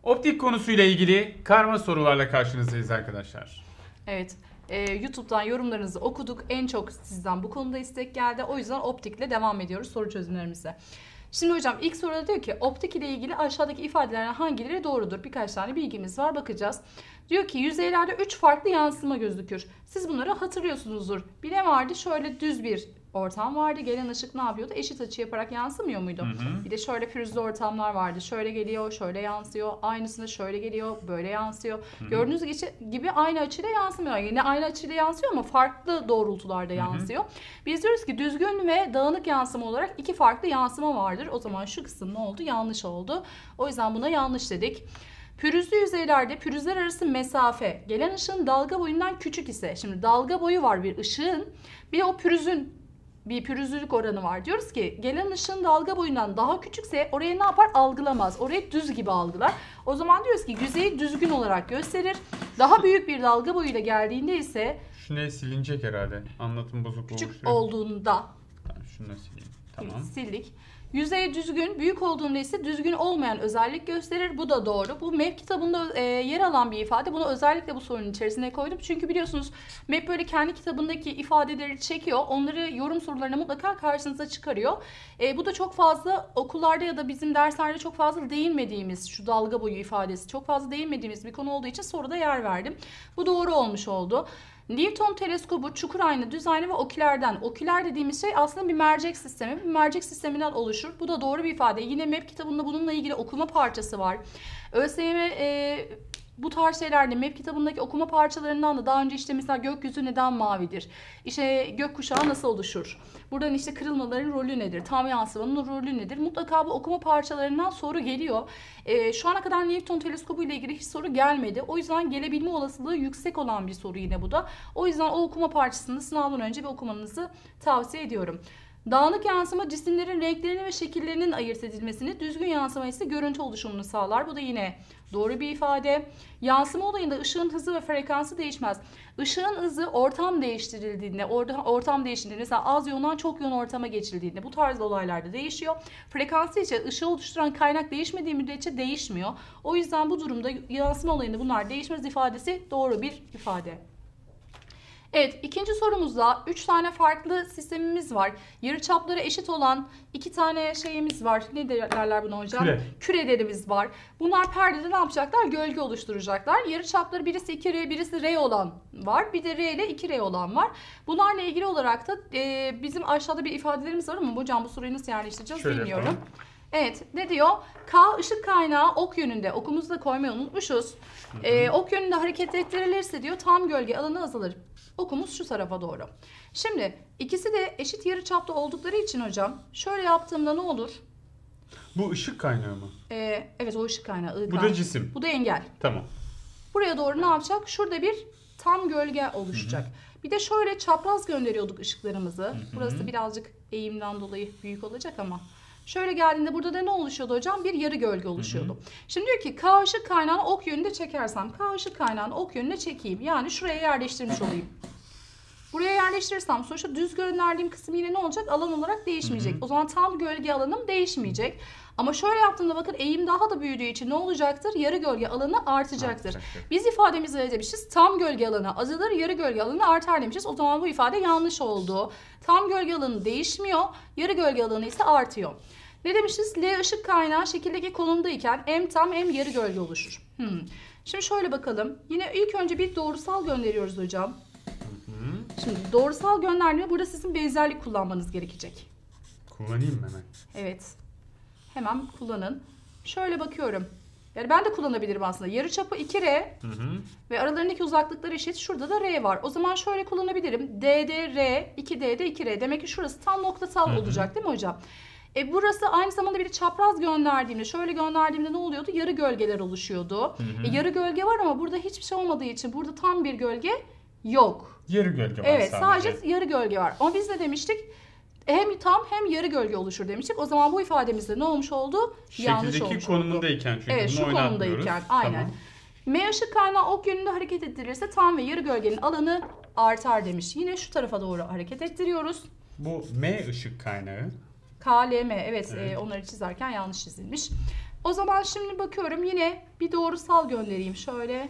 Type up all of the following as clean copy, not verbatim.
Optik konusuyla ilgili karma sorularla karşınızdayız arkadaşlar. Evet. YouTube'dan yorumlarınızı okuduk. En çok sizden bu konuda istek geldi. O yüzden optikle devam ediyoruz soru çözümlerimize. Şimdi hocam ilk soruda diyor ki optik ile ilgili aşağıdaki ifadelerden hangileri doğrudur? Birkaç tane bilgimiz var, bakacağız. Diyor ki yüzeylerde 3 farklı yansıma gözükür. Siz bunları hatırlıyorsunuzdur. Bir ne vardı? Şöyle düz bir ortam vardı. Gelen ışık ne yapıyordu? Eşit açı yaparak yansımıyor muydu? Hı. Bir de şöyle pürüzlü ortamlar vardı. Şöyle geliyor, şöyle yansıyor. Aynısında şöyle geliyor, böyle yansıyor. Gördüğünüz gibi aynı açıyla yansımıyor. Yine aynı açıyla yansıyor ama farklı doğrultularda yansıyor. Biz diyoruz ki düzgün ve dağınık yansıma olarak 2 farklı yansıma vardır. O zaman şu kısım ne oldu? Yanlış oldu. O yüzden buna yanlış dedik. Pürüzlü yüzeylerde pürüzler arası mesafe gelen ışığın dalga boyundan küçük ise, şimdi dalga boyu var bir ışığın, bir de o pürüzün bir pürüzlülük oranı var. Diyoruz ki gelen ışığın dalga boyundan daha küçükse oraya ne yapar? Algılamaz. Orayı düz gibi algılar. O zaman diyoruz ki yüzeyi düzgün olarak gösterir. Daha büyük bir dalga boyuyla geldiğinde ise Şu ne silinecek herhalde. Anlatım bozukluğu küçük oluşturuyor. olduğunda Tamam, şunu da sileyim. Tamam. sildik. Yüzey düzgün, büyük olduğunda ise düzgün olmayan özellik gösterir. Bu da doğru. Bu MEP kitabında yer alan bir ifade. Bunu özellikle bu sorunun içerisine koydum. Çünkü biliyorsunuz MEP böyle kendi kitabındaki ifadeleri çekiyor. Onları yorum sorularına mutlaka karşınıza çıkarıyor. Bu da çok fazla okullarda ya da bizim derslerde çok fazla değinmediğimiz, şu dalga boyu ifadesi çok fazla değinmediğimiz bir konu olduğu için soruda yer verdim. Bu doğru olmuş oldu. Newton teleskobu çukur ayna, düz ayna ve okülerden. Oküler dediğimiz şey aslında bir mercek sistemi. Bir mercek sisteminden oluşur. Bu da doğru bir ifade. Yine MEP kitabında bununla ilgili okuma parçası var. ÖSYM bu tarz şeylerde MEP kitabındaki okuma parçalarından da daha önce işte mesela gökyüzü neden mavidir? İşte gökkuşağı nasıl oluşur? Buradan işte kırılmaların rolü nedir? Tam yansımanın rolü nedir? Mutlaka bu okuma parçalarından soru geliyor. Şu ana kadar Newton teleskobu ile ilgili hiç soru gelmedi. O yüzden gelebilme olasılığı yüksek olan bir soru yine bu da. O yüzden o okuma parçasını sınavdan önce bir okumanızı tavsiye ediyorum. Dağınık yansıma cisimlerin renklerinin ve şekillerinin ayırt edilmesini, düzgün yansıma ise görüntü oluşumunu sağlar. Bu da yine doğru bir ifade. Yansıma olayında ışığın hızı ve frekansı değişmez. Işığın hızı ortam değiştirildiğinde, ortam değiştiğinde mesela az yoğundan çok yoğun ortama geçildiğinde bu tarz olaylarda değişiyor. Frekansı ise ışığı oluşturan kaynak değişmediği müddetçe değişmiyor. O yüzden bu durumda yansıma olayında bunlar değişmez ifadesi doğru bir ifade. Evet, ikinci sorumuzda 3 tane farklı sistemimiz var. Yarıçapları eşit olan 2 tane şeyimiz var. Ne derler buna hocam? Küre. Kürelerimiz var. Bunlar perdede ne yapacaklar? Gölge oluşturacaklar. Yarıçapları birisi 2R, birisi R olan var. Bir de R ile 2R olan var. Bunlarla ilgili olarak da bizim aşağıda bir ifadelerimiz var ama hocam bu soruyu nasıl yerleştireceğiz bilmiyorum. Yapalım. Evet, ne diyor? K ışık kaynağı ok yönünde. Okumuzu da koymayı unutmuşuz. Ok yönünde hareket ettirilirse diyor tam gölge alanı azalır. Okumuz şu tarafa doğru. Şimdi ikisi de eşit yarıçapta oldukları için hocam şöyle yaptığımda ne olur? Bu ışık kaynağı mı? Evet, o ışık kaynağı. Bu da cisim. Bu da engel. Tamam. Buraya doğru ne yapacak? Şurada bir tam gölge oluşacak. Bir de şöyle çapraz gönderiyorduk ışıklarımızı. Burası birazcık eğimden dolayı büyük olacak ama. Şöyle geldiğinde burada da ne oluşuyordu hocam? Bir yarı gölge oluşuyordu. Şimdi diyor ki K ışık kaynağını ok yönünde çekersem, K ışık kaynağını ok yönüne çekeyim. Yani şuraya yerleştirmiş olayım. Buraya yerleştirirsem sonuçta düz gönderdiğim kısım yine ne olacak? Alan olarak değişmeyecek. O zaman tam gölge alanım değişmeyecek. Ama şöyle yaptığımda bakın eğim daha da büyüdüğü için ne olacaktır? Yarı gölge alanı artacaktır. Biz ifademizi öyle demişiz. Tam gölge alanı azalır, yarı gölge alanı artar demişiz. O zaman bu ifade yanlış oldu. Tam gölge alanı değişmiyor, yarı gölge alanı ise artıyor. Ne demişiz? L ışık kaynağı şekildeki konumdayken hem tam hem yarı gölge oluşur. Şimdi şöyle bakalım. Yine ilk önce bir doğrusal gönderiyoruz hocam. Şimdi doğrusal gönderme burada sizin benzerlik kullanmanız gerekecek. Kullanayım hemen. Evet. Hemen kullanın. Şöyle bakıyorum. Yani ben de kullanabilirim aslında. Yarıçapı 2R ve aralarındaki uzaklıkları eşit. Şurada da R var. O zaman şöyle kullanabilirim. DD R, 2D de 2R. Demek ki şurası tam noktasal olacak değil mi hocam? Burası aynı zamanda bir çapraz gönderdiğimde, şöyle gönderdiğimde ne oluyordu? Yarı gölgeler oluşuyordu. Yarı gölge var ama burada hiçbir şey olmadığı için burada tam bir gölge yok. Yarı gölge var evet, sadece yarı gölge var. Ama biz ne demiştik? Hem tam hem yarı gölge oluşur demiştik. O zaman bu ifademizde ne olmuş oldu? Yanlış olmuş oldu. Şekildeki konumundayken çünkü evet, bunu şu konumdayken. Aynen. Tamam. M ışık kaynağı ok yönünde hareket ettirilirse tam ve yarı gölgenin alanı artar demiş. Yine şu tarafa doğru hareket ettiriyoruz. Bu M ışık kaynağı. KLM evet. Onları çizerken yanlış çizilmiş. O zaman şimdi bakıyorum yine bir doğrusal göndereyim. Şöyle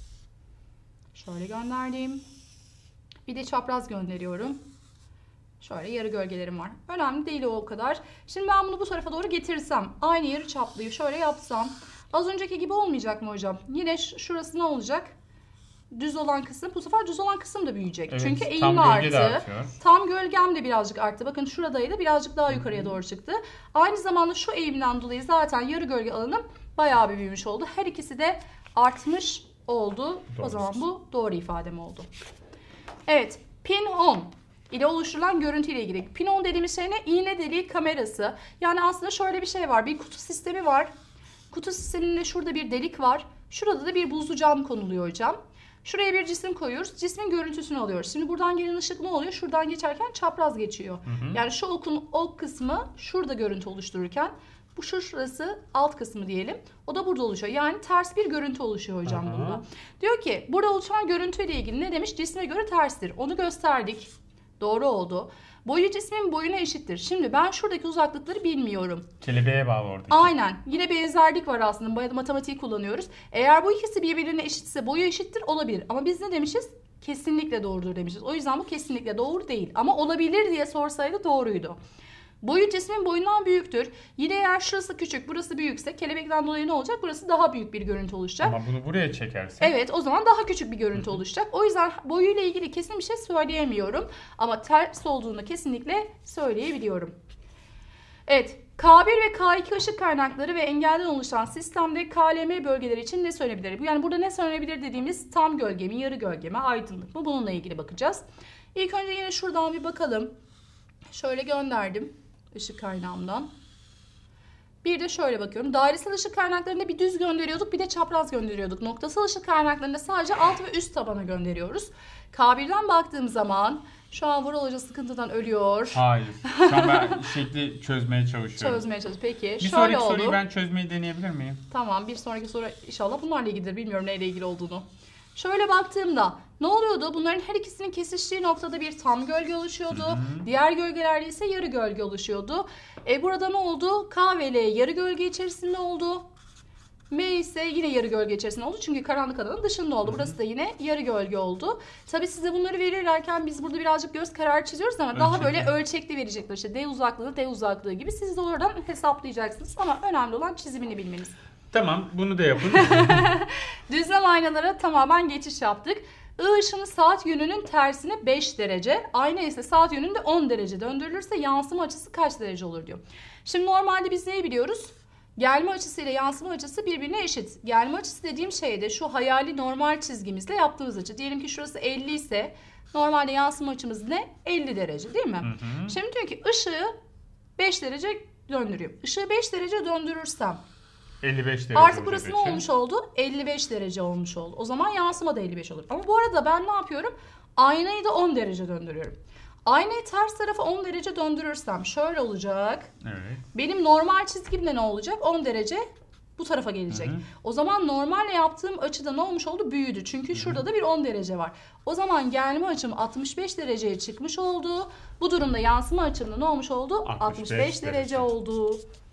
göndereyim. Bir de çapraz gönderiyorum. Şöyle yarı gölgelerim var. Önemli değil o kadar. Şimdi ben bunu bu tarafa doğru getirsem, aynı yarı çaplıyı şöyle yapsam, az önceki gibi olmayacak mı hocam? Yine şurası ne olacak? Düz olan kısım. Bu sefer düz olan kısım da büyüyecek. Evet, çünkü eğimi tam gölge de arttı. artıyor. Tam gölgem de birazcık arttı. Bakın şuradaydı, birazcık daha yukarıya doğru çıktı. Aynı zamanda şu eğimden dolayı zaten yarı gölge alanım bayağı bir büyümüş oldu. Her ikisi de artmış oldu. Doğru. O zaman bu doğru ifadem oldu. Evet, pin on ile oluşturulan görüntü ile ilgili. Pin on dediğimiz şey ne? İğne deliği kamerası. Yani aslında şöyle bir şey var. Bir kutu sistemi var. Kutu sisteminde şurada bir delik var. Şurada da bir buzlu cam konuluyor hocam. Şuraya bir cisim koyuyoruz. Cismin görüntüsünü alıyoruz. Şimdi buradan gelen ışık ne oluyor? Şuradan geçerken çapraz geçiyor. Yani şu okun ok kısmı şurada görüntü oluştururken bu şurası alt kısmı diyelim. O da burada oluşuyor. Yani ters bir görüntü oluşuyor hocam bunda. Diyor ki burada oluşan görüntüyle ilgili ne demiş? Cisme göre terstir. Onu gösterdik. Doğru oldu. Boyu cismin boyuna eşittir. Şimdi ben şuradaki uzaklıkları bilmiyorum. Kelebeğe bağlı oradaki. Aynen. Yine benzerlik var aslında. Matematiği kullanıyoruz. Eğer bu ikisi birbirine eşitse boyu eşittir olabilir. Ama biz ne demişiz? Kesinlikle doğrudur demişiz. O yüzden bu kesinlikle doğru değil. Ama olabilir diye sorsaydı doğruydu. Boyu cismin boyundan büyüktür. Yine eğer şurası küçük, burası büyükse kelebekten dolayı ne olacak? Burası daha büyük bir görüntü oluşacak. Ama bunu buraya çekersen. Evet, o zaman daha küçük bir görüntü oluşacak. O yüzden boyuyla ilgili kesin bir şey söyleyemiyorum. Ama ters olduğunu kesinlikle söyleyebiliyorum. Evet, K1 ve K2 ışık kaynakları ve engelden oluşan sistemde KLM bölgeleri için ne söylenebilir? Yani burada ne söylenebilir dediğimiz tam gölge mi, yarı gölge mi, aydınlık mı? Bununla ilgili bakacağız. İlk önce yine şuradan bir bakalım. Şöyle gönderdim ışık kaynağımdan. Bir de şöyle bakıyorum. Dairesel ışık kaynaklarında bir düz gönderiyorduk, bir de çapraz gönderiyorduk. Noktasal ışık kaynaklarında sadece alt ve üst tabana gönderiyoruz. K1'den baktığım zaman şu an Vural Hoca sıkıntıdan ölüyor. Hayır. Şu an ben şekli çözmeye çalışıyorum. Çözmeye çalış. Peki. Bir şöyle sonraki oldu. soruyu ben çözmeyi deneyebilir miyim? Tamam. Bir sonraki soru inşallah bunlarla ilgilidir. Bilmiyorum neyle ilgili olduğunu. Şöyle baktığımda ne oluyordu? Bunların her ikisinin kesiştiği noktada bir tam gölge oluşuyordu. Diğer gölgelerde ise yarı gölge oluşuyordu. Burada ne oldu? K ve L yarı gölge içerisinde oldu. M ise yine yarı gölge içerisinde oldu. Çünkü karanlık alanın dışında oldu. Burası da yine yarı gölge oldu. Tabii size bunları verirken biz burada birazcık göz kararı çiziyoruz ama daha böyle ölçekli verecekler. İşte D uzaklığı, D uzaklığı gibi. Siz de oradan hesaplayacaksınız. Ama önemli olan çizimini bilmeniz. Tamam, bunu da yapın. Düzlem aynalara tamamen geçiş yaptık. I ışını saat yönünün tersine 5 derece. Ayna ise saat yönünde 10 derece döndürülürse yansıma açısı kaç derece olur diyor. Şimdi normalde biz neyi biliyoruz? Gelme açısı ile yansıma açısı birbirine eşit. Gelme açısı dediğim şey de şu hayali normal çizgimizle yaptığımız açı. Diyelim ki şurası 50 ise normalde yansıma açımız ne? 50 derece değil mi? Şimdi diyor ki ışığı 5 derece döndürüyorum. Işığı 5 derece döndürürsem 55 derece. artık burası ne olmuş oldu? 55 derece olmuş oldu. O zaman yansıma da 55 olur. Ama bu arada ben ne yapıyorum? Aynayı da 10 derece döndürüyorum. Aynayı ters tarafa 10 derece döndürürsem şöyle olacak. Evet. Benim normal çizgimde ne olacak? 10 derece bu tarafa gelecek. O zaman normalle yaptığım açıda ne olmuş oldu? Büyüdü. Çünkü şurada da bir 10 derece var. O zaman gelme açım 65 dereceye çıkmış oldu. Bu durumda yansıma açımda ne olmuş oldu? 65 derece oldu.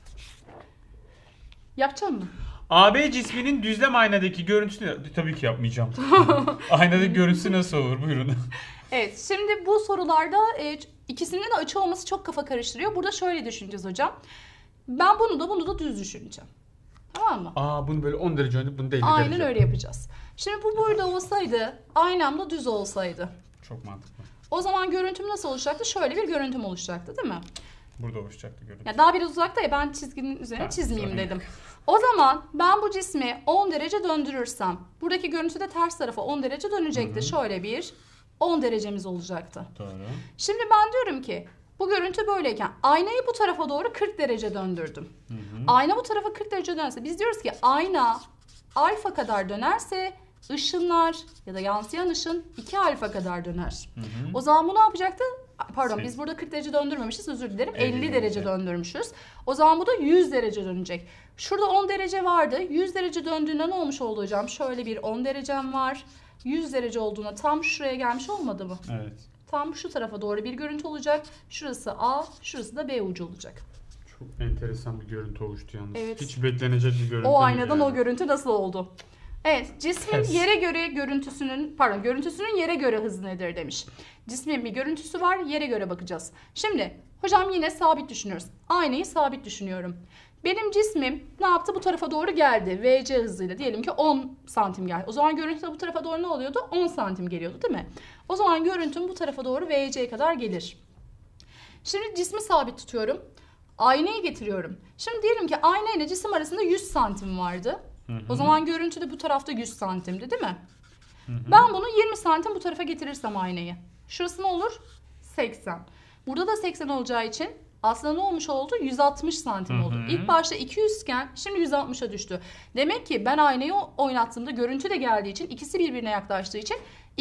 Yapacak mısın? AB cisminin düzlem aynadaki görüntüsü... Tabii ki yapmayacağım. Aynadaki görüntüsü nasıl olur? Buyurun. Evet, şimdi bu sorularda ikisinin de açı olması çok kafa karıştırıyor. Burada şöyle düşüneceğiz hocam. Ben bunu da düz düşüneceğim. Tamam mı? Bunu böyle 10 derece dönüp bunu da 50 derece. Aynen öyle yapacağız. Şimdi bu burada olsaydı, aynam da düz olsaydı. Çok mantıklı. O zaman görüntüm nasıl oluşacaktı? Şöyle bir görüntüm oluşacaktı değil mi? Burada oluşacaktı görüntü. Ya daha biraz uzakta ya, ben çizginin üzerine çizmeyeyim dedim. O zaman ben bu cismi 10 derece döndürürsem buradaki görüntü de ters tarafa 10 derece dönecekti. Şöyle bir 10 derecemiz olacaktı. Doğru. Şimdi ben diyorum ki bu görüntü böyleyken aynayı bu tarafa doğru 40 derece döndürdüm. Ayna bu tarafa 40 derece dönerse biz diyoruz ki ayna alfa kadar dönerse ışınlar ya da yansıyan ışın 2 alfa kadar döner. O zaman bu ne yapacaktı? Pardon, biz burada 40 derece döndürmemişiz, özür dilerim. 50 derece döndürmüşüz. O zaman bu da 100 derece dönecek. Şurada 10 derece vardı. 100 derece döndüğünde ne olmuş oldu hocam? Şöyle bir 10 derecem var. 100 derece olduğuna tam şuraya gelmiş olmadı mı? Evet. Tam şu tarafa doğru bir görüntü olacak. Şurası A, şurası da B ucu olacak. Çok enteresan bir görüntü oluştu yalnız. Evet. Hiç beklenecek bir görüntü O değil aynadan yani. o görüntü nasıl oldu? Evet, cismin Ters. yere göre görüntüsünün yere göre hızı nedir demiş. Cismin bir görüntüsü var, yere göre bakacağız. Şimdi hocam yine sabit düşünüyoruz. Aynayı sabit düşünüyorum. Benim cismim ne yaptı? Bu tarafa doğru geldi. VC hızıyla diyelim ki 10 santim geldi. O zaman görüntü de bu tarafa doğru ne oluyordu? 10 santim geliyordu değil mi? O zaman görüntüm bu tarafa doğru VC'ye kadar gelir. Şimdi cismi sabit tutuyorum. Aynayı getiriyorum. Şimdi diyelim ki ayna ile cisim arasında 100 santim vardı. O zaman görüntü de bu tarafta 100 santimdi değil mi? Ben bunu 20 santim bu tarafa getirirsem aynayı. Şurası ne olur? 80. Burada da 80 olacağı için aslında ne olmuş oldu? 160 santim oldu. İlk başta 200 iken şimdi 160'a düştü. Demek ki ben aynayı oynattığımda görüntü de geldiği için ikisi birbirine yaklaştığı için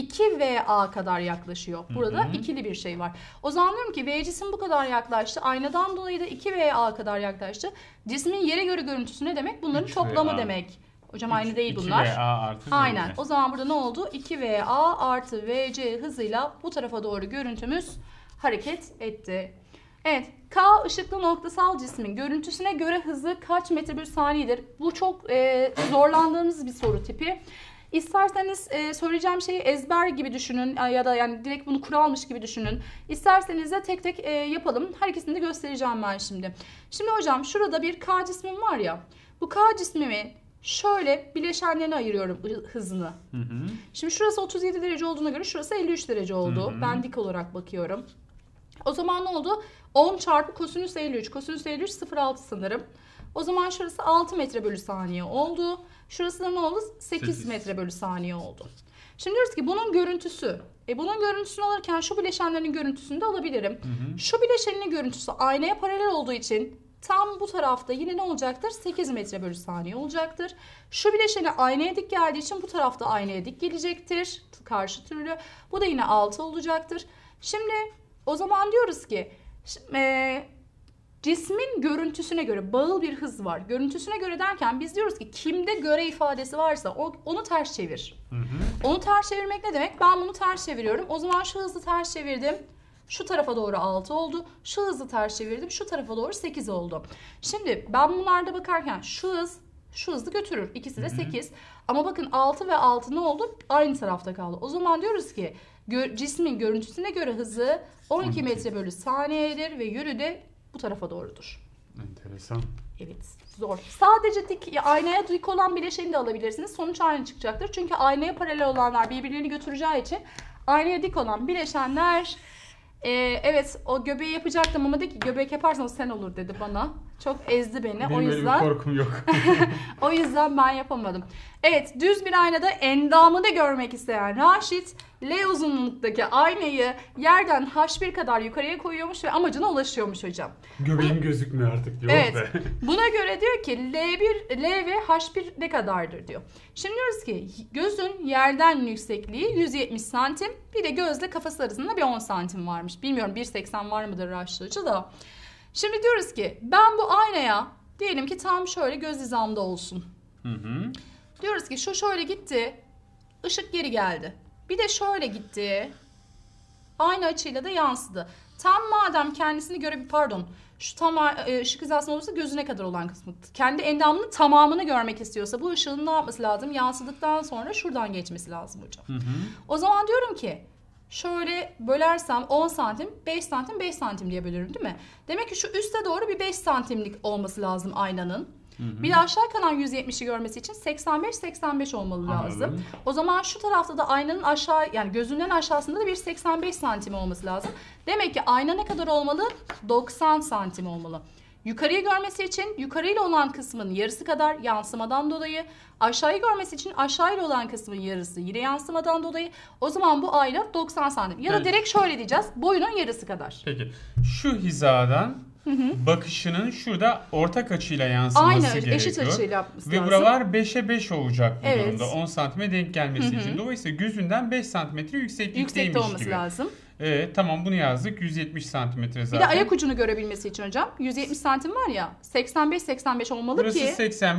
2VA kadar yaklaşıyor. Burada ikili bir şey var. O zaman diyorum ki V cisim bu kadar yaklaştı. Aynadan dolayı da 2VA kadar yaklaştı. Cismin yere göre görüntüsü ne demek? Bunların 3VA. toplamı demek. Hocam aynı değil bunlar. 2VA artı Aynen. VC. O zaman burada ne oldu? 2VA artı VC hızıyla bu tarafa doğru görüntümüz hareket etti. Evet. K ışıklı noktasal cismin görüntüsüne göre hızı kaç metre bölü saniyedir? Bu çok zorlandığınız bir soru tipi. İsterseniz söyleyeceğim şeyi ezber gibi düşünün ya da yani direkt bunu kuralmış gibi düşünün. İsterseniz de tek tek yapalım. Her ikisini de göstereceğim ben şimdi. Şimdi hocam şurada bir K cismim var ya. Bu K cismimi şöyle bileşenlerine ayırıyorum hızını. Şimdi şurası 37 derece olduğuna göre şurası 53 derece oldu. Ben dik olarak bakıyorum. O zaman ne oldu? 10 çarpı kosinüs 53. Kosinüs 53 0,6 sanırım. O zaman şurası 6 metre bölü saniye oldu. Şurası da ne oldu? 8 metre bölü saniye oldu. Şimdi diyoruz ki bunun görüntüsü. Bunun görüntüsünü alırken şu bileşenlerin görüntüsünü de alabilirim. Şu bileşenin görüntüsü aynaya paralel olduğu için tam bu tarafta yine ne olacaktır? 8 metre bölü saniye olacaktır. Şu bileşeni aynaya dik geldiği için bu tarafta aynaya dik gelecektir. Karşı türlü. Bu da yine 6 olacaktır. Şimdi o zaman diyoruz ki cismin görüntüsüne göre bağıl bir hız var. Görüntüsüne göre derken biz diyoruz ki kimde göre ifadesi varsa onu ters çevir. Onu ters çevirmek ne demek? Ben bunu ters çeviriyorum. O zaman şu hızı ters çevirdim. Şu tarafa doğru 6 oldu. Şu hızı ters çevirdim. Şu tarafa doğru 8 oldu. Şimdi ben bunlarda bakarken şu hızı götürür. İkisi de 8. Ama bakın 6 ve 6 ne oldu? Aynı tarafta kaldı. O zaman diyoruz ki cismin görüntüsüne göre hızı 12 metre bölü saniyedir ve yönü de bu tarafa doğrudur. Enteresan. Evet, zor. Sadece aynaya dik olan bileşeni de alabilirsiniz. Sonuç aynı çıkacaktır. Çünkü aynaya paralel olanlar birbirlerini götüreceği için aynaya dik olan bileşenler evet o göbeği yapacaktım ama dedi ki göbek yaparsan sen olur dedi bana. Çok ezdi beni. Benim o öyle yüzden bir korkum yok. o yüzden ben yapamadım. Evet, düz bir aynada endamını görmek isteyen Raşit L uzunluktaki aynayı yerden H1 kadar yukarıya koyuyormuş ve amacına ulaşıyormuş hocam. Göbeğim gözükmüyor artık diyor. Evet. Be. Buna göre diyor ki L ve H1 ne kadardır diyor. Şimdi diyoruz ki gözün yerden yüksekliği 170 santim. Bir de gözle kafası arasında bir 10 santim varmış. Bilmiyorum 1.80 var mıdır Raşit Hoca da. Şimdi diyoruz ki ben bu aynaya diyelim ki tam şöyle göz hizamda olsun. Diyoruz ki şu şöyle gitti. Işık geri geldi. Bir de şöyle gitti. Aynı açıyla da yansıdı. Tam madem kendisini şu tam ışık hizasında olursa gözüne kadar olan kısmı. Kendi endamının tamamını görmek istiyorsa bu ışığın ne yapması lazım? Yansıdıktan sonra şuradan geçmesi lazım hocam. O zaman diyorum ki şöyle bölersem 10 santim, 5 santim, 5 santim diye bölürüm değil mi? Demek ki şu üste doğru bir 5 santimlik olması lazım aynanın. Bir de aşağı kalan 170'i görmesi için 85-85 olmalı lazım. O zaman şu tarafta da aynanın yani gözünden aşağısında da bir 85 santim olması lazım. Demek ki ayna ne kadar olmalı? 90 santim olmalı. Yukarıyı görmesi için yukarıyla olan kısmın yarısı kadar yansımadan dolayı, aşağıyı görmesi için aşağıyla olan kısmın yarısı yine yansımadan dolayı. O zaman bu ayna 90 santim. Ya da direkt şöyle diyeceğiz. Boyunun yarısı kadar. Peki şu hizadan bakışının şurada ortak açıyla yansıması gerekiyor. Aynen eşit açıyla yapması ve lazım. buralar 5'e 5 olacak bu Evet. durumda. 10 santime denk gelmesi için. Dolayısıyla gözünden 5 santimetre yüksekteymiş Yüksekte olması gibi. lazım. Tamam bunu yazdık. 170 santimetre Bir zaten. de ayak ucunu görebilmesi için hocam. 170 santim var ya. 85 olmalı Burası ki.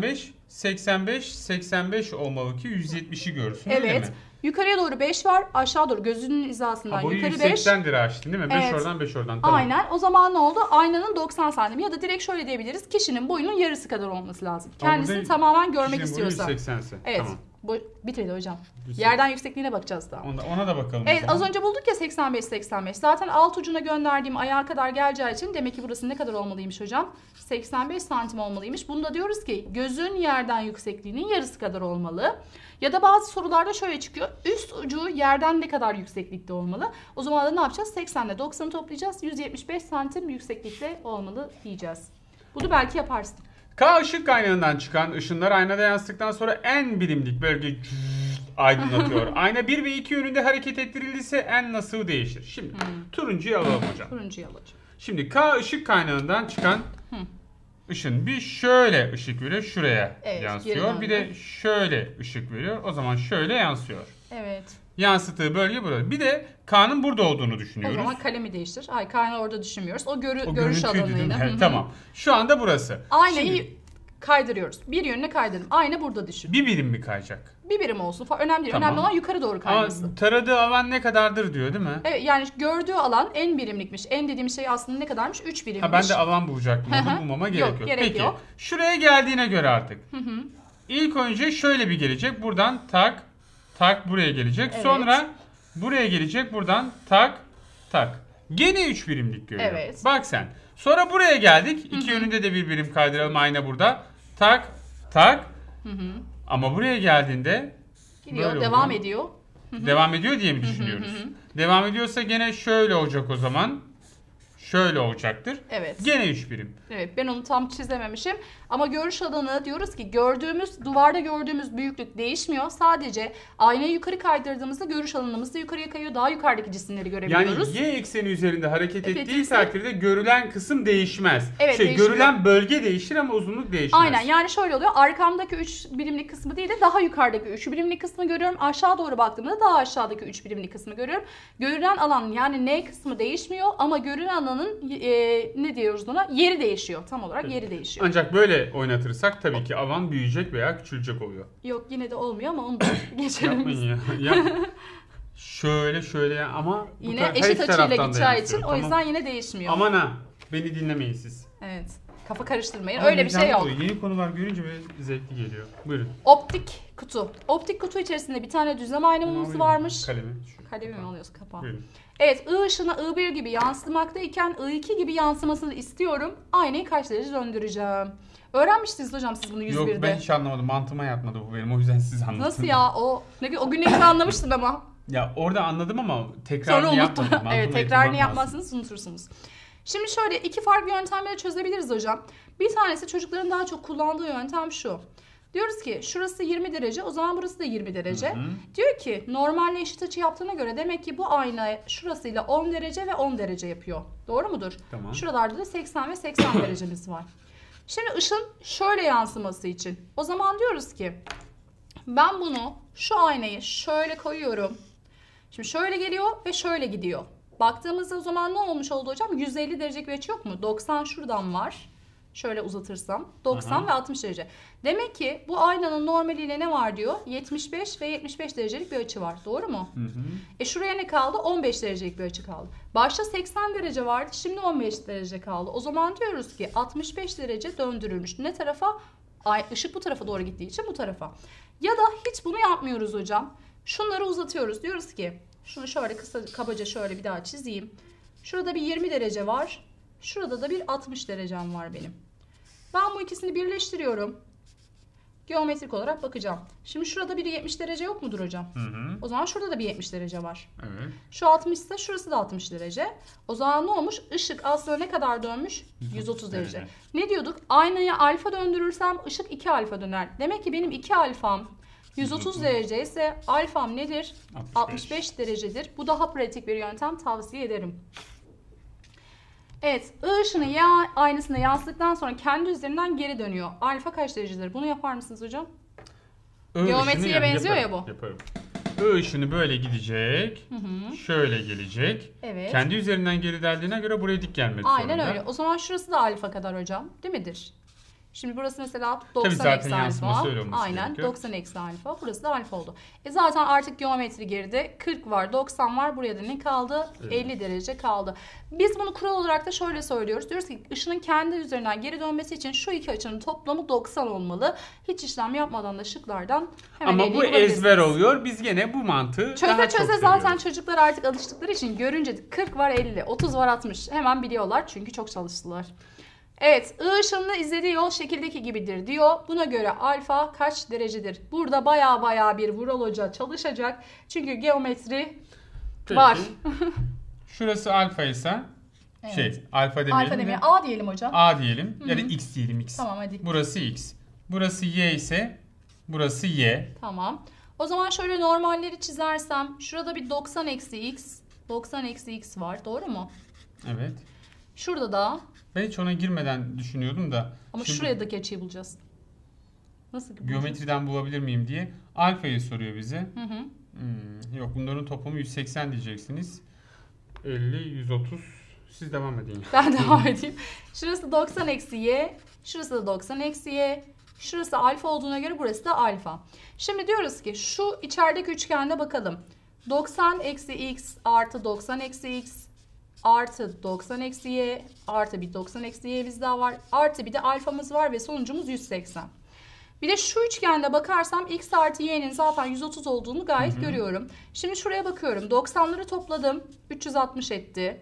85 olmalı ki 170'i görsün. Öyle Evet. mi? Yukarıya doğru 5 var. Aşağı doğru gözünün hizasından Boyu yukarı 5. 180 lira açtın değil mi? 5 Evet. oradan 5 oradan. Tamam. Aynen. O zaman ne oldu? Aynanın 90 santim. Ya da direkt şöyle diyebiliriz. Kişinin boyunun yarısı kadar olması lazım. Ama Kendisini burada tamamen görmek kişinin boyu istiyorsa. 180'si. Evet. Tamam. Bitmedi hocam. 180. Yerden yüksekliğine bakacağız daha. Ona da bakalım. Evet, az önce bulduk ya 85. Zaten alt ucuna gönderdiğim ayağa kadar geleceği için demek ki burası ne kadar olmalıymış hocam? 85 santim olmalıymış. Bunu da diyoruz ki gözün yerden yüksekliğinin yarısı kadar olmalı. Ya da bazı sorularda şöyle çıkıyor. Üst ucu yerden ne kadar yükseklikte olmalı? O zaman da ne yapacağız? 80 ile 90'ı toplayacağız. 175 santim yükseklikte olmalı diyeceğiz. Bunu belki yaparsın. K ışık kaynağından çıkan ışınlar aynada yansıdıktan sonra en birimlik bölge aydınlatıyor. Ayna 1 ve 2 yönünde hareket ettirildiyse en nasıl değişir? Şimdi turuncuyu alalım hocam. Turuncuyu alacağım. Şimdi K ışık kaynağından çıkan ışın bir şöyle ışık veriyor, şuraya Evet, yansıyor. geri Bir de şöyle ışık veriyor. O zaman şöyle yansıyor. Evet. Yansıttığı bölge burada. Bir de K'nın burada olduğunu O düşünüyoruz. zaman kalemi değiştir. Ay kaynağı orada düşünmüyoruz. O görüş görüntüydü değil mi? alanıyla. Hı hı. Tamam. Şu anda burası. Aynayı Şimdi kaydırıyoruz. Bir yönüne kaydırdım. Ayna burada düşün. bir birim mi kayacak? Bir birim olsun. Önemli değil. Tamam. Önemli olan yukarı doğru kayması. Ama taradığı alan ne kadardır diyor değil mi? Evet, yani gördüğü alan en birimlikmiş. En dediğim şey aslında ne kadarmış? 3 birimmiş. Ha ben de alan bulacaktım. Hı hı. Onu bulmama gerek Yok, yok. gerek Peki. yok. Şuraya geldiğine göre artık. İlk önce şöyle bir gelecek. Buradan tak buraya gelecek. Evet. Sonra buraya gelecek. Buradan tak. Gene 3 birimlik görüyor. Evet. Bak sen. Sonra buraya geldik. İki yönünde de bir birim kaydıralım. Ayna burada. Tak. Ama buraya geldiğinde gidiyor, böyle devam oluyor. ediyor. Devam ediyor diye mi düşünüyoruz? Devam ediyorsa gene şöyle olacak o zaman. Şöyle olacaktır. Evet. Gene 3 birim. Evet, ben onu tam çizememişim. Ama görüş alanı diyoruz ki duvarda gördüğümüz büyüklük değişmiyor. Sadece aynayı yukarı kaydırdığımızda görüş alanımız da yukarıya kayıyor. Daha yukarıdaki cisimleri Yani görebiliyoruz. y ekseni üzerinde hareket ettiği ettiyse- takdirde görülen kısım değişmez. Evet, değişmiyor. Görülen bölge değişir ama uzunluk değişmez. Aynen, yani şöyle oluyor. Arkamdaki 3 birimlik kısmı değil de daha yukarıdaki 3 birimlik kısmı görüyorum. Aşağı doğru baktığımda daha aşağıdaki 3 birimlik kısmı görüyorum. Görülen alan yani N kısmı değişmiyor ama görülen alanın ne diyoruz ona? Yeri değişiyor. Tam olarak yeri değişiyor. Ancak böyle oynatırsak tabii ki alan büyüyecek veya küçülecek oluyor. Yok, yine de olmuyor ama onu da geçelim biz. Yapmayın ya. şöyle ya ama bu Yine her eşit iki açıyla taraftan da gideceği yansıyor. için o yüzden yine değişmiyor. Aman ha, beni dinlemeyin siz. Evet. Kafa karıştırmayın. Ama Öyle bir şey heyecanlı yok. oluyor. Yeni konular görünce böyle zevkli geliyor. Buyurun. Optik kutu. Optik kutu içerisinde bir tane düzlem aynamız varmış. Kalemi. Kalemi mi alıyoruz kapağı? Buyurun. Evet, I ışını I1 gibi yansımaktayken I2 gibi yansımasını istiyorum. Aynayı kaç derece döndüreceğim? Öğrenmiştiniz hocam siz bunu 101'de. Yok ben hiç anlamadım. Mantığıma yatmadı bu benim. O yüzden siz anlatın. Nasıl ya? O gün ne güzel anlamıştın ama. Ya orada anladım ama Sonra tekrarını unuttum. yapmadım. Mantığıma Evet, tekrarını yatırmam lazım. yapmazsınız, unutursunuz. Şimdi şöyle iki farklı yöntemle çözebiliriz hocam. Bir tanesi çocukların daha çok kullandığı yöntem şu. Diyoruz ki şurası 20 derece, o zaman burası da 20 derece. Diyor ki normalle eşit açı yaptığına göre demek ki bu ayna şurasıyla 10 derece ve 10 derece yapıyor. Doğru mudur? Tamam. Şuralarda da 80 ve 80 derecemiz var. Şimdi ışın şöyle yansıması için. O zaman diyoruz ki ben şu aynayı şöyle koyuyorum. Şimdi şöyle geliyor ve şöyle gidiyor. Baktığımızda o zaman ne olmuş oldu hocam? 150 derecelik bir açı yok mu? 90 şuradan var. Şöyle uzatırsam 90 ve 60 derece. Demek ki bu aynanın normaliyle ne var diyor? 75 ve 75 derecelik bir açı var. Doğru mu? Şuraya ne kaldı? 15 derecelik bir açı kaldı. Başta 80 derece vardı. Şimdi 15 derece kaldı. O zaman diyoruz ki 65 derece döndürülmüş. Ne tarafa? Işık bu tarafa doğru gittiği için bu tarafa. Ya da hiç bunu yapmıyoruz hocam. Şunları uzatıyoruz. Diyoruz ki şunu şöyle kabaca şöyle bir daha çizeyim. Şurada bir 20 derece var. Şurada da bir 60 derecem var benim. Ben bu ikisini birleştiriyorum. Geometrik olarak bakacağım. Şimdi şurada bir 70 derece yok mudur hocam? O zaman şurada da bir 70 derece var. Evet. Şu 60 ise şurası da 60 derece. O zaman ne olmuş? Işık aslında ne kadar dönmüş? 130 derece. Ne diyorduk? Aynaya alfa döndürürsem ışık 2 alfa döner. Demek ki benim 2 alfam 130 derece ise alfam nedir? 65 derecedir. Bu daha pratik bir yöntem, tavsiye ederim. Evet, I ışını Y aynasına yansıdıktan sonra kendi üzerinden geri dönüyor. Alfa kaç derecedir? Bunu yapar mısınız hocam? Geometriye benziyor ya bu. Yaparım. I ışını böyle gidecek. Şöyle gelecek. Evet. Kendi üzerinden geri deldiğine göre buraya dik gelmek zorunda. Aynen öyle. O zaman şurası da alfa kadar hocam. Değil midir? Şimdi burası mesela 90 Tabii zaten eksi yansıması alfa. öyle olması Aynen gerekiyor. 90 eksi alfa. Burası da alfa oldu. Zaten artık geometri geride. 40 var, 90 var. Buraya da ne kaldı? Evet. 50 derece kaldı. Biz bunu kural olarak da şöyle söylüyoruz. Diyoruz ki ışının kendi üzerinden geri dönmesi için şu iki açının toplamı 90 olmalı. Hiç işlem yapmadan da şıklardan hemen Ama 50'yi bu bulabilirsiniz. ezber oluyor. Biz gene bu mantığı daha Çöze çok çöze zaten seviyoruz. çocuklar artık alıştıkları için görünce 40 var 50, 30 var 60 hemen biliyorlar çünkü çok çalıştılar. Evet, I ışınını izlediği yol şekildeki gibidir diyor. Buna göre alfa kaç derecedir? Burada baya bir Vural Hoca çalışacak. Çünkü geometri Peki. var. Şurası alfa ise Evet. alfa demeyelim Alfa de demeye A diyelim hocam. A diyelim ya da x diyelim x. Tamam hadi. Burası x. Burası y ise burası y. Tamam. O zaman şöyle normalleri çizersem şurada bir 90 eksi x, 90 eksi x var. Doğru mu? Evet. Şurada da Ben hiç ona girmeden düşünüyordum da. ama şimdi şuradaki açıyı bulacağız. Nasıl bulacağız? geometriden bulabilir miyim diye alfayı soruyor bize. Hı. Yok bunların toplamı 180 diyeceksiniz. 50, 130. Siz devam edin. Ben devam edeyim. Şurası 90 eksi y. Şurası da 90 eksi y. Şurası alfa olduğuna göre burası da alfa. Şimdi diyoruz ki şu içerideki üçgende bakalım. 90 eksi x artı 90 eksi x artı 90 eksi y artı bir 90 eksi y'miz daha var. Artı bir de alfamız var ve sonucumuz 180. Bir de şu üçgende bakarsam x artı y'nin zaten 130 olduğunu gayet görüyorum. Şimdi şuraya bakıyorum. 90'ları topladım. 360 etti.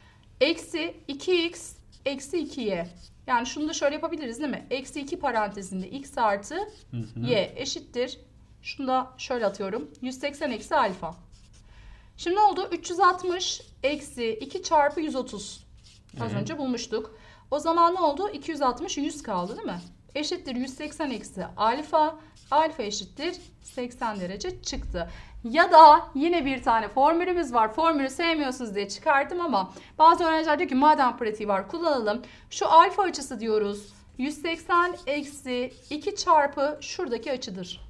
Eksi 2x eksi 2y. Yani şunu da şöyle yapabiliriz değil mi? Eksi 2 parantezinde x artı y eşittir. Şunu da şöyle atıyorum. 180 eksi alfa. Şimdi ne oldu? 360 eksi 2 çarpı 130. Az önce bulmuştuk. O zaman ne oldu? 260 100 kaldı değil mi? Eşittir 180 eksi alfa. Alfa eşittir 80 derece çıktı. Ya da yine bir tane formülümüz var. Formülü sevmiyorsunuz diye çıkarttım ama bazı öğrenciler diyor ki madem pratiği var kullanalım. Şu alfa açısı diyoruz. 180 eksi 2 çarpı şuradaki açıdır.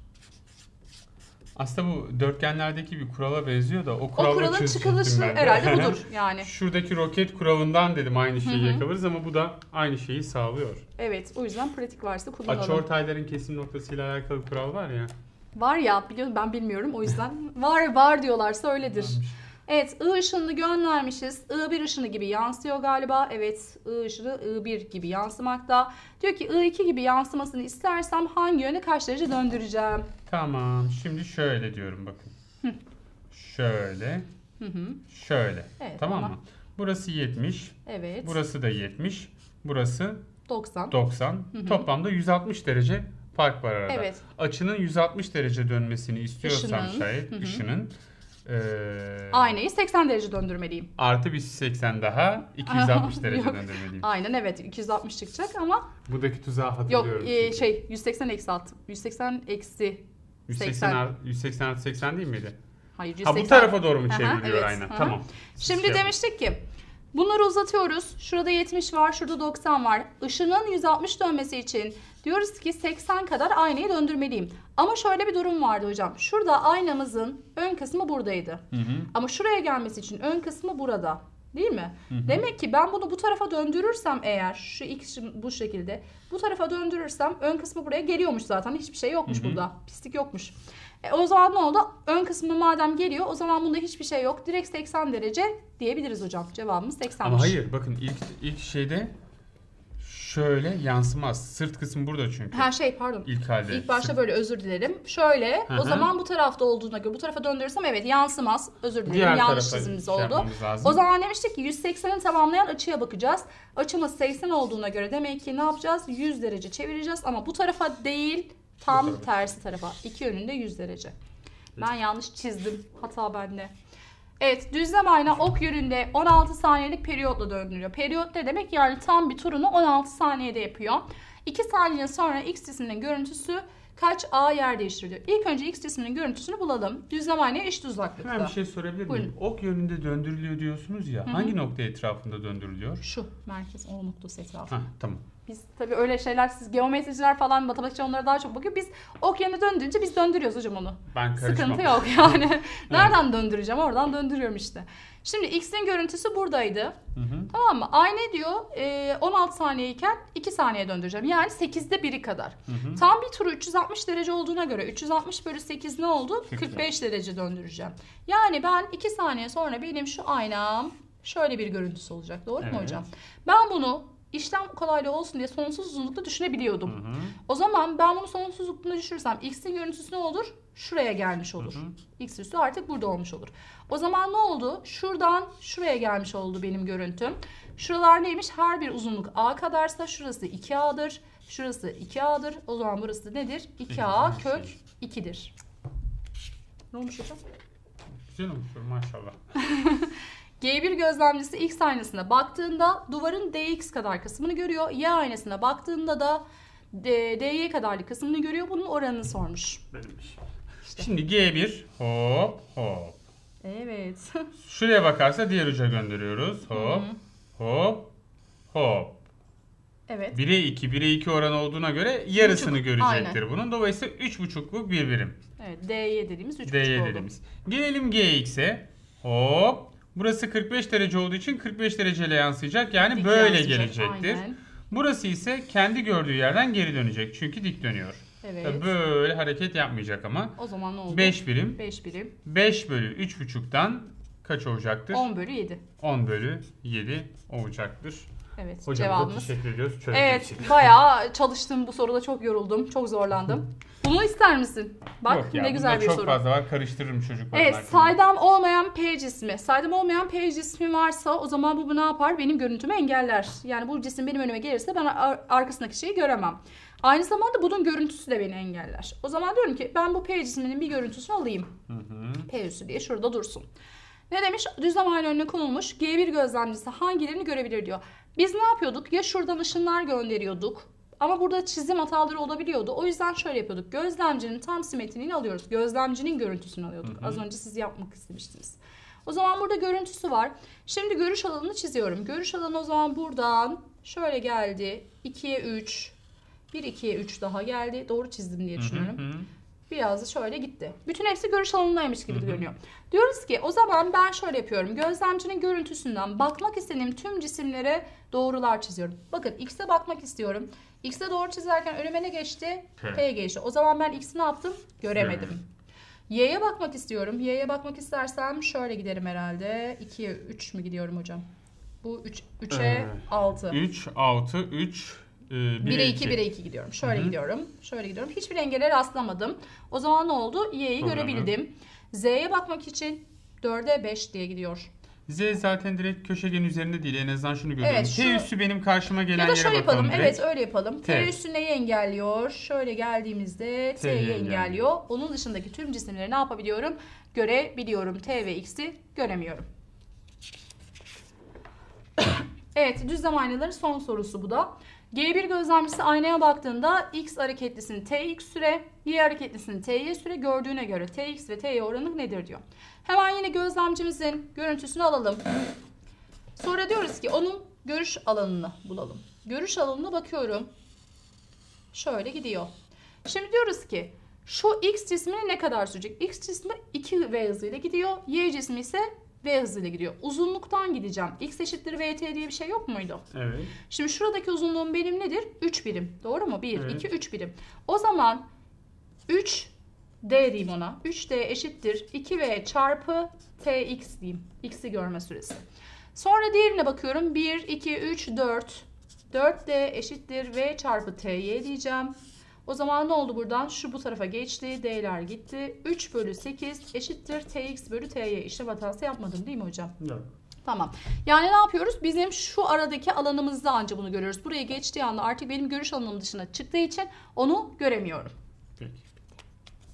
Aslında bu dörtgenlerdeki bir kurala benziyor da o O kurala kuralın çıkılışı herhalde budur yani. Şuradaki roket kuralından dedim aynı şeyi yakalarız ama bu da aynı şeyi sağlıyor. Evet, o yüzden pratik varsa kullanalım. Açıortayların kesim noktasıyla alakalı kural var ya. Var ya, biliyorum, ben bilmiyorum o yüzden var diyorlarsa öyledir. Evet, I ışınını göndermişiz. I1 ışını gibi yansıyor galiba. Evet, I ışını I1 gibi yansımakta. Diyor ki I2 gibi yansımasını istersem hangi yöne kaç derece döndüreceğim? Tamam. Şimdi şöyle diyorum bakın. Şöyle. Şöyle. Evet, tamam tamam. mı? Burası 70. Evet. Burası da 70. Burası 90. 90. Toplamda 160 derece fark var arada. Evet. Açının 160 derece dönmesini istiyorsam Işının. şayet ışının Aynayı 80 derece döndürmeliyim. artı bir 80 daha 260 derece Yok. döndürmeliyim. Aynen evet 260 çıkacak ama Buradaki tuzağı yok hatırlıyorum. çünkü. 180 eksi 60. 180 eksi 180 artı 80 değil miydi? Hayır 180. Ha bu tarafa doğru mu Aha, çevriliyor evet. aynen. Aha. Tamam. Şimdi Şey demiştik ki bunları uzatıyoruz. Şurada 70 var, şurada 90 var. Işının 160 dönmesi için diyoruz ki 80 kadar aynayı döndürmeliyim. Ama şöyle bir durum vardı hocam. Şurada aynamızın ön kısmı buradaydı. Ama şuraya gelmesi için ön kısmı burada. Değil mi? Demek ki ben bunu bu tarafa döndürürsem eğer şu x bu şekilde bu tarafa döndürürsem ön kısmı buraya geliyormuş zaten. Hiçbir şey yokmuş burada. Pislik yokmuş. O zaman ne oldu? Ön kısmı madem geliyor o zaman bunda hiçbir şey yok. Direkt 80 derece diyebiliriz hocam. Cevabımız 80'miş. Ama hayır bakın ilk şeyde şöyle yansımaz. Sırt kısmı burada çünkü. Pardon. İlk halde. İlk başta Sırt- böyle özür dilerim. Şöyle Hı hı. o zaman bu tarafta olduğuna göre bu tarafa döndürürsem evet yansımaz. Özür dilerim. Diğer Yanlış tarafa çizimimiz şey oldu. yapmamız lazım. O zaman demiştik ki 180'i tamamlayan açıya bakacağız. Açımız 80 olduğuna göre demek ki ne yapacağız? 100 derece çevireceğiz ama bu tarafa değil tam Bu tarafa. tersi tarafa. İki yönünde 100 derece. Ben yanlış çizdim. Hata bende. Evet, düzlem ayna ok yönünde 16 saniyelik periyotla döndürüyor. Periyot ne demek? Yani tam bir turunu 16 saniyede yapıyor. 2 saniye sonra x cisminin görüntüsü kaç a yer değiştiriyor. İlk önce x cisminin görüntüsünü bulalım. Düzlem aynaya eşit uzaklıkta. Hemen bir şey sorabilir miyim? Ok yönünde döndürülüyor diyorsunuz ya. Hangi nokta etrafında döndürülüyor? Şu merkez o noktası etrafı. Ha tamam. Biz tabii öyle şeyler, siz geometriciler falan, matematikçiler onlara daha çok bakıyor. Biz ok yerine döndürünce biz döndürüyoruz hocam onu. Ben karışmam. Sıkıntı yok yani. Nereden döndüreceğim? Oradan döndürüyorum işte. Şimdi x'in görüntüsü buradaydı. Hı. Tamam mı? Ay ne diyor? 16 saniyeyken 2 saniye döndüreceğim. Yani 8'de 1'i kadar. Hı. Tam bir turu 360 derece olduğuna göre 360 bölü 8 ne oldu? 45. 45 derece döndüreceğim. Yani ben 2 saniye sonra benim şu aynam şöyle bir görüntüsü olacak. Doğru mu hocam? Ben bunu işlem kolaylığı olsun diye sonsuz uzunlukta düşünebiliyordum. Hı. O zaman ben bunu sonsuz uzunlukta düşürürsem x'in görüntüsü ne olur? Şuraya gelmiş olur. X üssü artık burada olmuş olur. O zaman ne oldu? Şuradan şuraya gelmiş oldu benim görüntüm. Şuralar neymiş? Her bir uzunluk a kadarsa şurası 2a'dır. Şurası 2a'dır. O zaman burası da nedir? 2a kök 2'dir. Ne olmuş hocam? Güzel olmuş maşallah. G1 gözlemcisi X aynasına baktığında duvarın DX kadar kısmını görüyor. Y aynasına baktığında da DY kadarlık kısmını görüyor. Bunun oranını sormuş. Benimmiş. Şimdi G1 hop hop. Evet. Şuraya bakarsa diğer uca gönderiyoruz. Hop hop hop. Evet. 1'e 2, 1'e 2 oran olduğuna göre yarısını görecektir aynen. bunun. Dolayısıyla 3,5'luk bir birim. Evet, DY dediğimiz 3,5 Dy oldu. dediğimiz. Gelelim Gx'e. Hop. Burası 45 derece olduğu için 45 dereceyle yansıyacak. Yani Dik böyle yansıyacak, gelecektir. aynen. Burası ise kendi gördüğü yerden geri dönecek. Çünkü dik dönüyor. Evet. Böyle hareket yapmayacak ama. O zaman ne oldu? 5 birim. 5 birim. 5 bölü 3,5'tan kaç olacaktır? 10 bölü 7. 10 bölü 7 olacaktır. Evet, Hocamıza cevabımız. teşekkür ediyoruz. Evet, bayağı çalıştım bu soruda, çok yoruldum, çok zorlandım. Bunu ister misin? Bak Yok ya, ne güzel bunda bir çok soru. fazla var. Karıştırırım çocuklar. Evet, saydam olmayan P cismi. Saydam olmayan P cismi varsa o zaman bu ne yapar? Benim görüntümü engeller. Yani bu cisim benim önüme gelirse ben arkasındaki şeyi göremem. Aynı zamanda bunun görüntüsü de beni engeller. O zaman diyorum ki ben bu P cisminin bir görüntüsünü alayım. P üssü diye şurada dursun. Ne demiş? Düzlem ayna önüne konulmuş G1 gözlemcisi hangilerini görebilir diyor. Biz ne yapıyorduk? Ya şuradan ışınlar gönderiyorduk. Ama burada çizim hataları olabiliyordu. O yüzden şöyle yapıyorduk. Gözlemcinin tam simetriğini alıyoruz. Gözlemcinin görüntüsünü alıyorduk. Az önce siz yapmak istemiştiniz. O zaman burada görüntüsü var. Şimdi görüş alanını çiziyorum. Görüş alanı o zaman buradan şöyle geldi. 2'ye 3. 1 2'ye 3 daha geldi. Doğru çizdim diye düşünüyorum. Biraz da şöyle gitti. Bütün hepsi görüş alanındaymış gibi görünüyor. Diyoruz ki o zaman ben şöyle yapıyorum. Gözlemcinin görüntüsünden bakmak istediğim tüm cisimlere doğrular çiziyorum. Bakın X'e bakmak istiyorum. X'e doğru çizerken önüme ne geçti? P geçti. O zaman ben X'i ne yaptım? Göremedim. Y'ye bakmak istiyorum. Y'ye bakmak istersem şöyle giderim herhalde. 2'ye 3 mü gidiyorum hocam? Bu 3'e 6. 3, 6, 3, 1'e 2, 1'e 2 gidiyorum. Şöyle gidiyorum. Şöyle gidiyorum. Hiçbir engele rastlamadım. O zaman ne oldu? Y'yi görebildim. Z'ye bakmak için 4'e 5 diye gidiyor. Z zaten direkt köşegenin üzerinde değil. En azından şunu görüyorum. Evet, T üssü benim karşıma gelen Ya da yere şöyle bakalım yapalım. direkt. Evet, öyle yapalım. T üssü neyi engelliyor? Şöyle geldiğimizde T'yi engelliyor. Onun dışındaki tüm cisimleri ne yapabiliyorum? Görebiliyorum. T ve X'i göremiyorum. Evet, düzlem aynaların son sorusu bu da. G1 gözlemcisi aynaya baktığında X hareketlisinin TX süre, Y hareketlisinin TY süre gördüğüne göre TX ve TY oranı nedir diyor. Hemen yine gözlemcimizin görüntüsünü alalım. Sonra diyoruz ki onun görüş alanını bulalım. Görüş alanına bakıyorum. Şöyle gidiyor. Şimdi diyoruz ki şu X cismine ne kadar sürecek? X cismi 2V hızıyla gidiyor. Y cismi ise V hızıyla gidiyor. Uzunluktan gideceğim. X eşittir VT diye bir şey yok muydu? Evet. Şimdi şuradaki uzunluğum benim nedir? 3 birim. Doğru mu? 1, Evet. 2, 3 birim. O zaman 3D diyeyim ona. 3D eşittir 2V çarpı TX diyeyim. X'i görme süresi. Sonra diğerine bakıyorum. 1, 2, 3, 4. 4D eşittir V çarpı TY diyeceğim. O zaman ne oldu buradan? Şu bu tarafa geçti. D'ler gitti. 3 bölü 8 eşittir TX bölü TY. İşlem hatası yapmadım değil mi hocam? Yok. Tamam. Yani ne yapıyoruz? Bizim şu aradaki alanımızda anca bunu görüyoruz. Buraya geçtiği anda artık benim görüş alanım dışına çıktığı için onu göremiyorum. Peki.